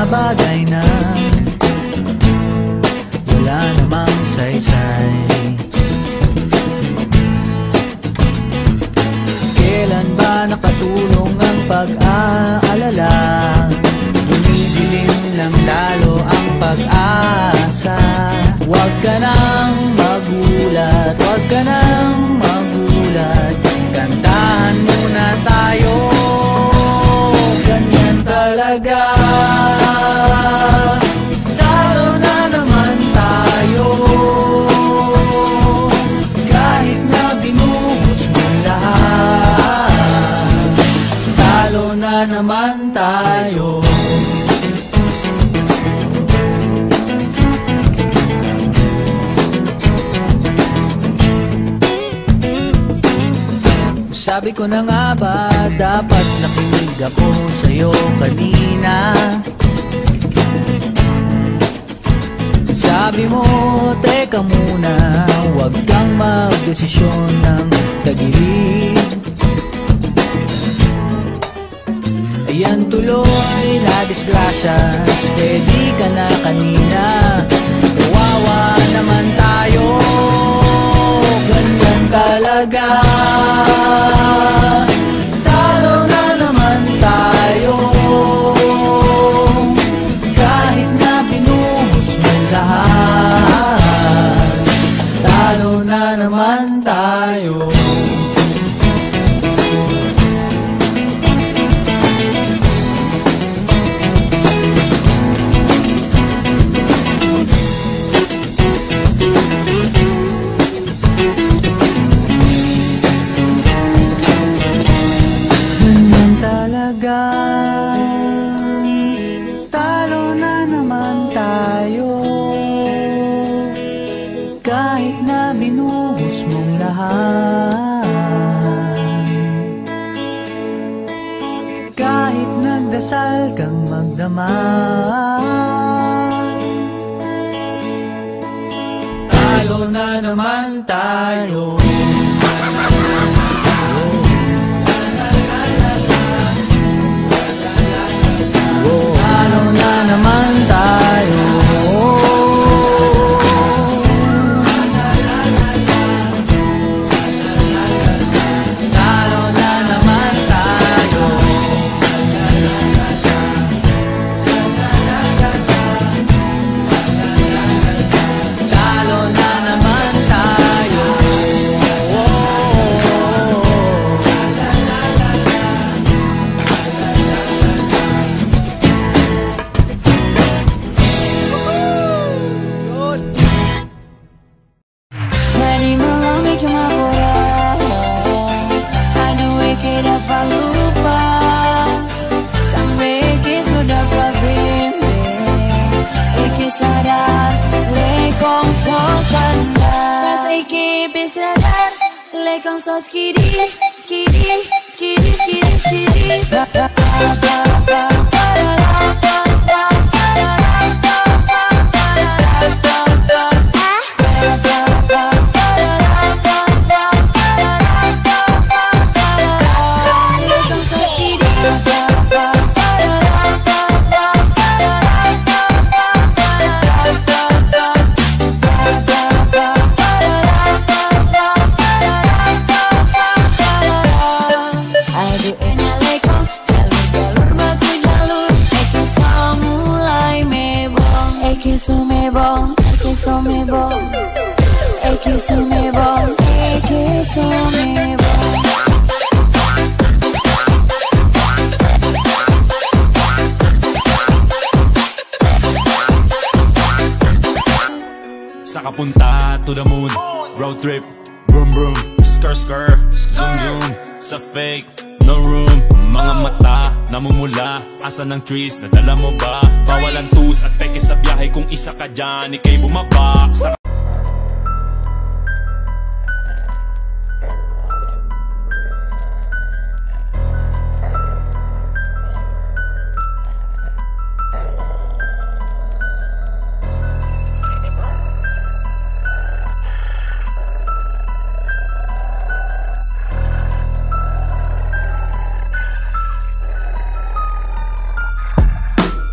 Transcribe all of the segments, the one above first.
bagay na wala namang saysay. Kailan ba nakatulong ang pag-aalala? Dumidilim lang lalo ang pag-asa. Huwag ka nang magulat, huwag ka nang magulat. Kantahan muna tayo, ganyan talaga. Talo na naman tayo, kahit na binuhos mo lahat. Talo na naman tayo. Sabi ko na nga ba, dapat nakinig ako sa'yo kanina. Sabi mo, teka muna, huwag kang magdesisyon ng tagilid. Ayan tuloy na disgrasya, steady ka na kanina. Kawawa naman tayo, ganyan talaga. Talo na naman tayo, kahit na binuhos mo lahat. Talo na naman tayo. Talo na naman tayo, kahit na binuhos mong lahat. Kahit nagdasal kang magdamag, talo na naman tayo. Talo na naman tayo. Talo na naman tayo. Talo na naman tayo. Lekong so skiddy, skiddy, skiddy, skiddy, skiddy. Sumebong, eki sumebong, eki sumebong. Sa kapunta to the moon, road trip, vroom vroom, skr skr, zoom zoom. Sa fake, no room, mga mata namumula. Asan ng trees, nadala mo ba? Bawal ang tus at peke sa biyahe. Kung isa ka dyan, ikay bumaba sa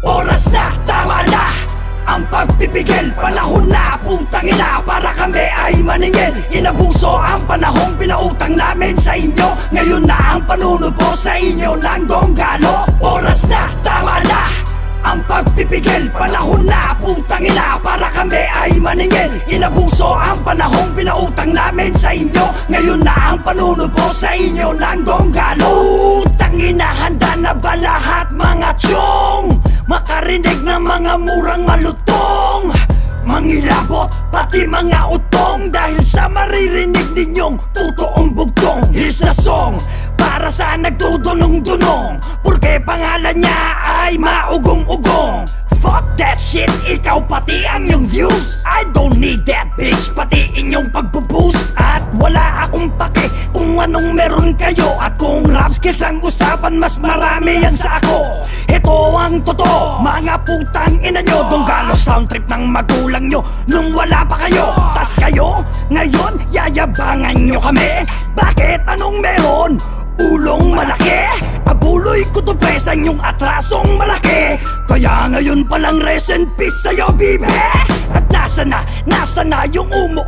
Oras na, tama na ang pagpipigil, panahon na, putang ina, para kami ay maningil. Inabuso ang panahong pinautang namin sa inyo. Ngayon na ang panunubo sa inyo ng donggalo. Oras na, tama na ang pagpipigil, panahon na, putang ina, para kami ay maningil. Inabuso ang panahong pinautang namin sa inyo. Ngayon na ang panunubo sa inyo ng donggalo. Putang ina, handa na ba lahat mga tiyong makarinig ng mga murang malutong, mangilabot, pati mga utong, dahil sa maririnig ninyong totoong bugtong. Here's the song para sa nagdudunong-dunong, porque pangalan niya ay maugong-ugong. Fuck that shit, ikaw pati ang iyong views. I don't need that bitch, pati inyong pagpo-boost. At wala akong pake kung anong meron kayo. At kung rap skills ang usapan, mas marami yan sa ako. Ito ang totoo, mga putang ina nyo. Donggalo sound trip ng magulang nyo nung wala pa kayo. Tas kayo, ngayon yayabangan nyo kami. Bakit? Anong meron? Ulong malaki, abuloy ko to pre sa inyong atrasong malaki. Kaya ngayon palang rest in peace sa'yo, bibe. At nasa na yung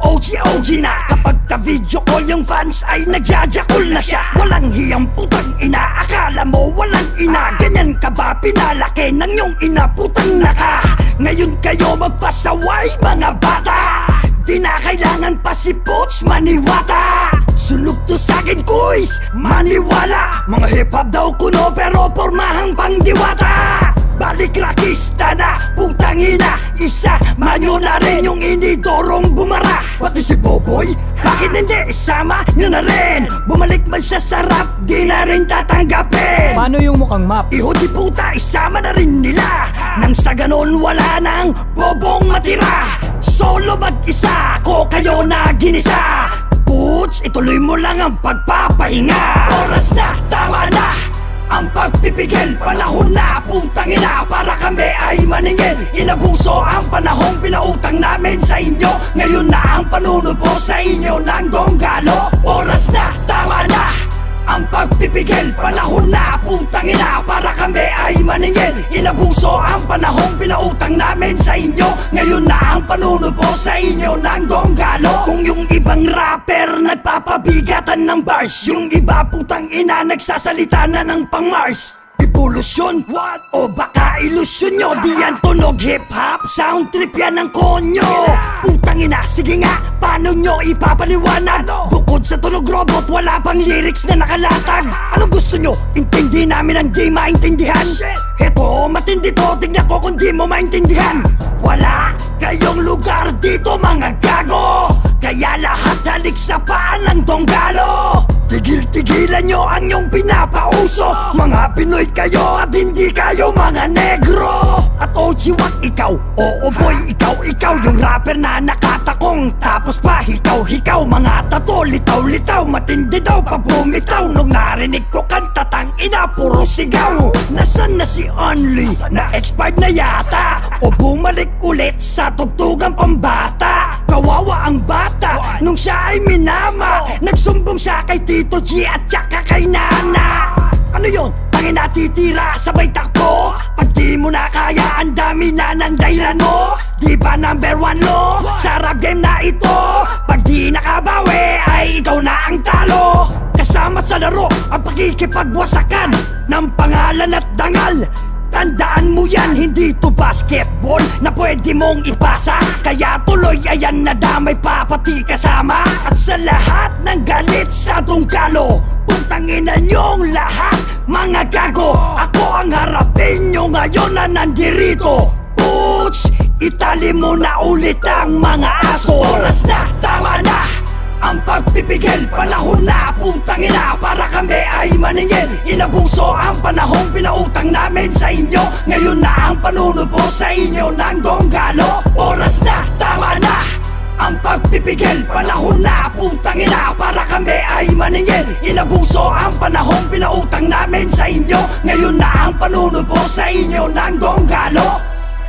OG na. Kapag ka-video call yung fans ay nagjajakol na siya. Walang hiyang putang ina, akala mo walang ina. Ganyan ka ba pinalaki ng yung ina, putang naka. Ngayon kayo magpasaway mga bata. Di na kailangan pa si Poch maniwata. Sunog to sa'kin kuys, maniwala. Mga hip-hop daw kuno pero pormahang pangdiwata. Balik rakista na, putang ina. Isa, manyo na rin yung inidorong bumara. Pati si Boboy, bakit hindi isama nyo na rin? Bumalik man siya sa rap, di na rin tatanggapin. Paano yung mukhang map? Iho di puta, isama na rin nila. Nang sa ganon wala nang bobong matira. Solo mag-isa, ko kayo na ginisa. Puts, ituloy mo lang ang pagpapahinga. Oras na, tama na ang pagpipigil, panahon na, putang ina, para kami ay maningil. Inabuso ang panahong pinautang namin sa inyo. Ngayon na ang panunubo sa inyo ng donggalo. Oras na, tama na ang pagpipigil, panahon na, putang ina, para kami ay maningil. Inabuso ang panahong pinautang namin sa inyo. Ngayon na ang panunubo sa inyo ng donggalo. Kung yung ibang rapper nagpapabigatan ng bars, yung iba putang ina nagsasalita na ng pang-Mars. Evolusyon? What? O baka ilusyon nyo? Di yan tunog hip-hop, sound trip yan ng konyo. Putang ina, sige nga, paano nyo ipapaliwanag? Bukod sa tunog robot, wala pang lyrics na nakalatag. Anong gusto nyo? Intindi namin ang di maintindihan? Heto, matindi to, tignan ko kung di mo maintindihan. Wala kayong lugar dito mga gago, kaya lahat halik sa paan ng donggalo. Tigil-tigilan nyo ang inyong pinapauso. Mga Pinoy kayo at hindi kayo mga negro. At Ojiwak ikaw, oo boy, ikaw yung rapper na nakatakong. Tapos pa hikaw, mga tato, litaw, matindi daw pa bumitaw. Nung narinig ko kanta, tang ina, puro sigaw. Nasaan na si Only? Na expired na yata, o bumalik ulit sa tugtugang pambata. Kawawa ang bata, nung siya ay minama. Nagsumbong siya kay Tito G at saka kay Nana. Ano yun? Tangin na titira sabay takbo. Pag di mo na kaya, ang dami na ng dahilan mo. Di ba number one lo sa rap game na ito? Pag di nakabawi, ay ikaw na ang talo. Kasama sa laro ang pakikipagwasakan ng pangalan at dangal. Tandaan mo yan, hindi to basketball na pwede mong ipasa. Kaya tuloy ayan, nadamay pa pati kasama. At sa lahat ng galit sa donggalo, puntangin na nyong lahat mga gago. Ako ang harapin nyo ngayon na nandirito. Puts, itali mo na ulit ang mga aso. Oras na, tama na ang pagpipigil, panahon na, putang ina, para kami ay maningil. Inabuso ang panahong pinautang namin sa inyo. Ngayon na ang panunubo sa inyo ng donggalo. Oras na, tama na ang pagpipigil, panahon na, putang ina, para kami ay maningil. Inabuso ang panahong pinautang namin sa inyo. Ngayon na ang panunubo sa inyo ng donggalo.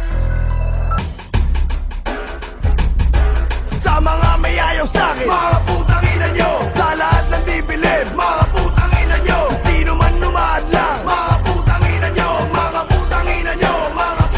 Sa mga may ayaw sa'kin, mga putang ina nyo. Sa lahat ng di bilib, mga putang ina nyo. Sino man lumadlang, mga putang ina nyo. Mga putang ina nyo, mga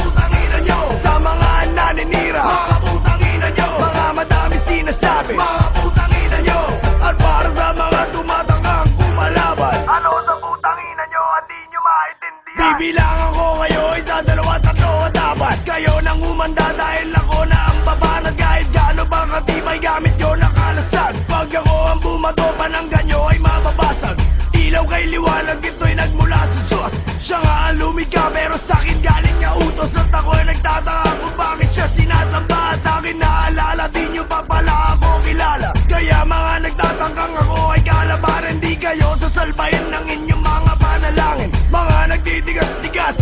lumika, pero sa'kin galing niya utos. At ako'y nagtataka kung bakit siya sinasamba. At akin naalala, di nyo pa pala ako kilala. Kaya mga nagtatangkang ako ay kalabaran. Di kayo sasalbayan ng inyong mga panalangin. Mga nagtitigas-tigas